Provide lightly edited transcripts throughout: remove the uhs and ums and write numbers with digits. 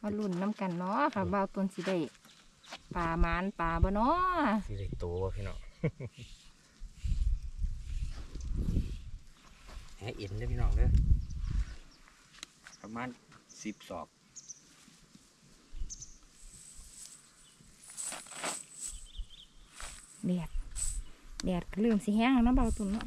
มาลุ่นน้ำกันเนาะค่ะเบาต้นสิได้ปลาหมานปลาบ่เนาะสิได้โตวะพี่น้องแหอินเด้อพี่น้องเด้อประมาณ10 ศอกแดดก็เริ่มสิแห้งแล้วนะเบาต้นเนาะ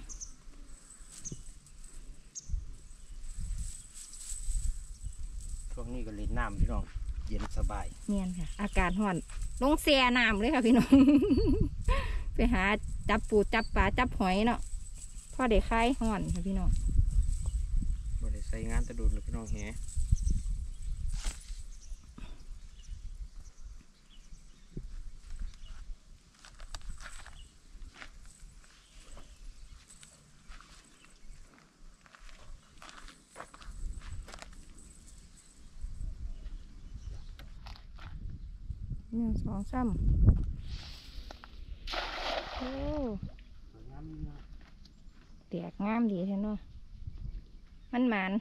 ช่วงนี้ก็เล่นน้ำพี่น้องเย็นสบายเนียนค่ะอากาศร้อนลงแช่น้ำเลยค่ะพี่น้อง ไปหาจับปูจับปลาจับหอยเนาะพ่อได้คลายร้อนค่ะพี่น้องบ่ได้ใส่งานตะดุดเลยพี่น้องแห 1 2 3โอ้แตกงามดีแท้เนาะมันหมาน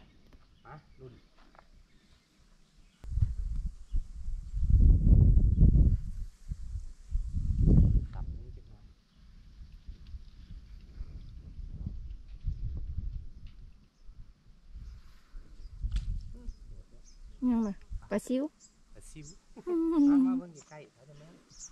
ยังไงปลาซิวปลาซิวมาเบิ่งใกล้ๆได้ไหม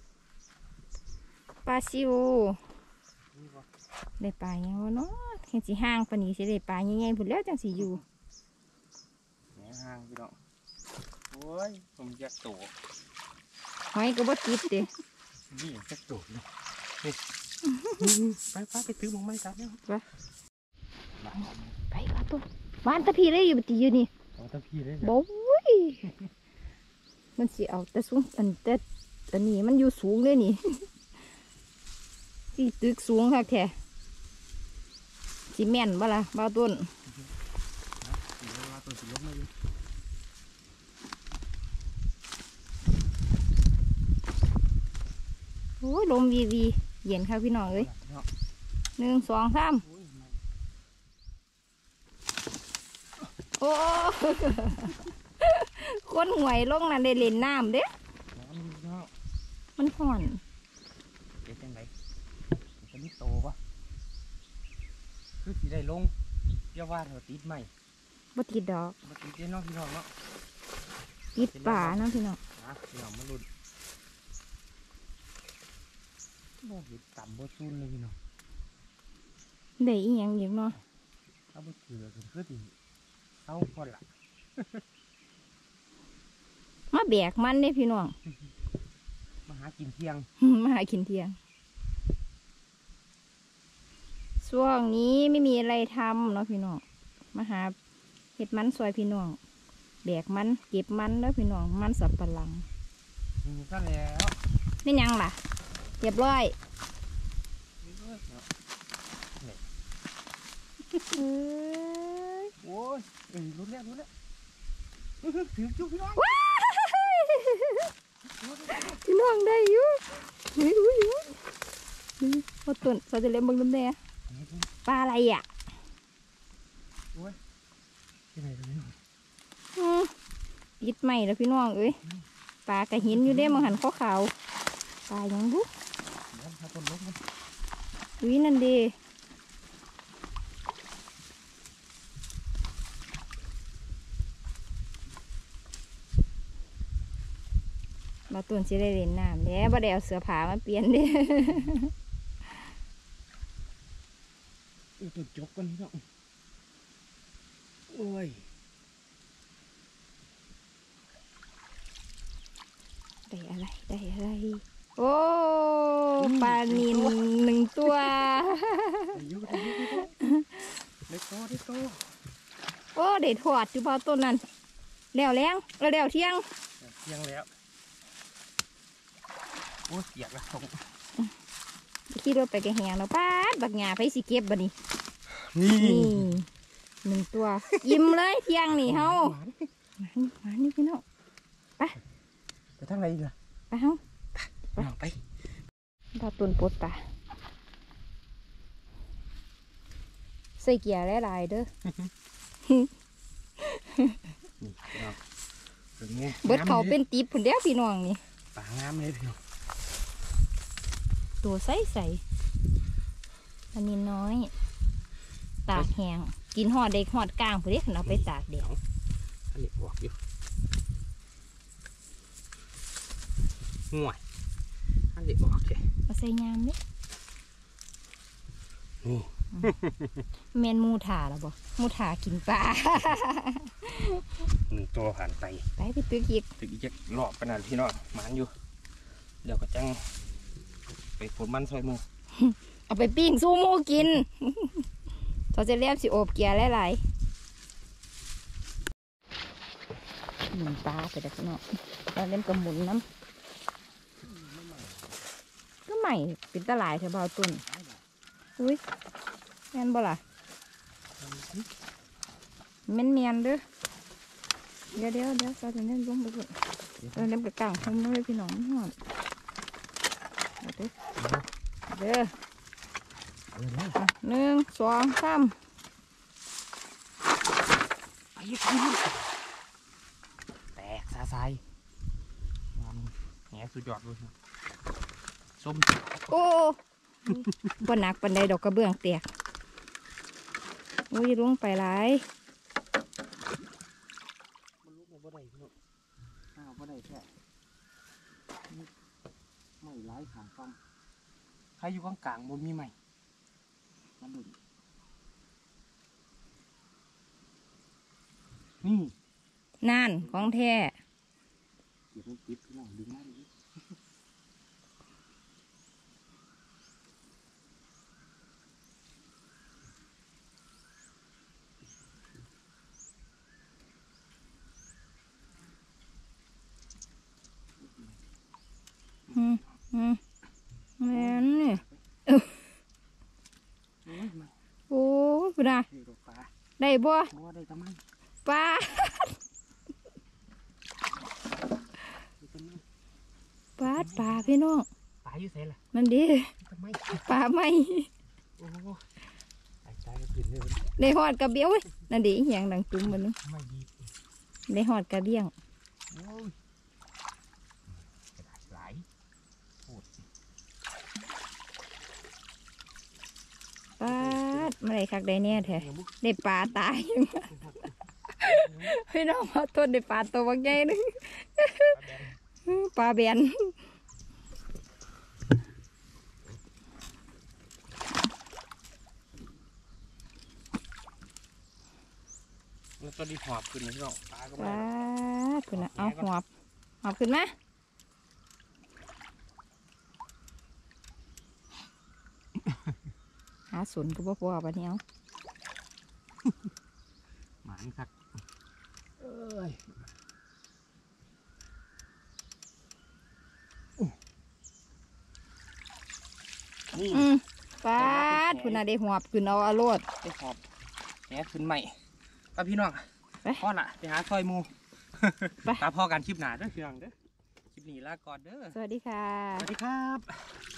ปลาซิวได้ปลายังวะเนาะเห็นสีห้างปลานี้สิได้ปลาใหญ่ๆผุดแล้วจังสีอยู่แหนห้างพี่น้องโอ้ยผมอยากโตหอยก็บ่ติดเด้นี่จะโตเลยไปตื้อมองไม่ครับเนี่ยไปครับตัวบ้านตะพีเลยอยู่ตีอยู่นี่ตะพีเลยโบ้ยมันสิเอาแต่สูงอันนี้มันอยู่สูงเลยนี่ที่ตึกสูงค่ะแค่สิแม่นบ่ล่ะบ้าต้นโอ้ยลมวีเย็นค่ะพี่น้องเอ้ย1 2 3โอ้คนหวยลงนั่นได้เล่นน้ำเด้มันห่อนเดี๋ยวจังไรจะมีโตปะคือสีได้ลงเยาว่าเราติดไหมบ่ติดดอกบ่ติดเจ้าน้องพี่น้องเนาะติดป่าเนาะพี่น้องพี่น้องมาลุ้นบ่เห็นต่ำบ่ซุนเลยพี่น้องได้อีหยังอีกเนาะเอาบ่เถื่อคือสิเอาพอละมาแบกมันเด้พี่น้องมาหากินเที่ยงมาหากินเที่ยงช่วงนี้ไม่มีอะไรทำเนาะพี่น้องมาหาเห็ดมันซอยพี่น้องแบกมันเก็บมันแล้วพี่น้องมันสับปะหลังก็แล้วนี่ยังล่ะเรียบร้อยโอ้ยรู้แล้วถือจุ๊บพี่น้องพี่น้องได้อยู่พอตุ่นเราจะเลี้ยงบังน้ำแดงปลาอะไรอ่ะโอ้ยที่ไหนตัวนี้ติดใหม่แล้วพี่น้องเอ้ยปลากระหินอยู่ได้มังหันข้อขาวปลาอย่างบุ๊กอุ้ยนั่นดีมาตุนสิได้เล่นน้ำเด้บ่ได้เอาเสื้อผ้ามาเปลี่ยนเด้ตุ่นจบกันเนาะโอ้ยได้อะไรโอ้ปลานิล1 ตัวได้โตโอ้ได้ทอดอยู่พอต้นนั้นแล้วแรงแล้วเที่ยงแล้วโอ้ยอยากละส่งขี่รถไปแกแหงแล้วป้าบักหญ้าไปสิเก็บบ่นี่1 ตัวยิ้มเลยเที่ยงนี่เฮามานี่พี่น้องไปทางไหนล่ะไปเฮาไปปลาตุนปดตาใส่เกียร์หลายๆเด้อนี่เบิดเขาเป็นติบผุนเดียวพี่น้องนี่ปลางามเลยพี่น้องตัวใสอันนี้น้อย ตากแห้งกินหอดเด็กหอดกลางผุนเดียวเอาไปตากเดี๋ยวอันนี้บวกอยู่ห่วยอันนี้บวกใช่เอาใส่ยามนี่นี่เมนหมูถ่าแล้วบ่หมูถ่ากินปลา 1 ตัวผ่านไปไปตึกอีกถึงอีกจะรอบขนาดพี่น้องหมานอยู่เดี๋ยวก็จังไปฝนมันซอยหมูเอาไปปิ้งสู้หมูกิน เขาจะเรียบสิโอบเกียร์หลายๆหมุนปลาไปเด็กเนาะเราเล่นกับหมุนน้ำก็ใหม่เป็นตะหลายเถอะเบาตุนอุ้ยแม่นบ่ล่ะเมียนเด้อเดี๋ยวเราจะเล่นลงไปก่อนเราเล่นกับกลางทุ่มเลยพี่น้องไม่หอดเด้อ1 2 3 แตกซาไซแง่สุดยอดเลยส้มโอ้บ่หนักปันใดดอกกระเบื้องแตกอุ้ยลงไปหลายมันลุกมาบ่ได้พี่น้องบ่ได้แค่ไม่ร้ายขางฟังใครอยู่กลางๆบนมีใหม่มาดุนี่นั่นของแท้เดี๋ยวมันติดพี่น้องดึงมาดิแม่นนี่มาโอ้พุ่นน่ะเดี๋ยวปลาได้บ่บ่ได้ตะมันปลา ปลาพี่น้องปลาอยู่ไสล่ะมันดีทำไมปลาไม่โอ้หายใจขึ้นเลยได้หอดกระเบี้ยวเว้ยนั่นดีอีหยังดังตุ้มมันนึงไม่ดีได้หอดกระเบี้ยงโอ้ยกระดาษไหลโคตรปลาเมื่อไรคักได้แน่แท้ได้ปลาตายยัง พี่น้องมาต้นได้ปลาตัวบักใหญ่นึงปลาแบนแล้วก็ดีหอบขึ้นนะพี่น้องปลาก็ปมาลาคุณนะเอาหอบขึ้นมาหาสนก็บ่พอปะเนี่ยหมานคักเอ้ยนี่ปลาคุณน่ะได้หอบขึ้นเอาอารมณ์ได้หอบแหขึ้นใหม่ป้าพี่น้องพ่อน่ะไปหาซอยหมูตาพ่อกันคลิปหนาเด้อพี่น้องเด้อคลิปนี้ลาก่อนเด้อสวัสดีค่ะสวัสดีครับ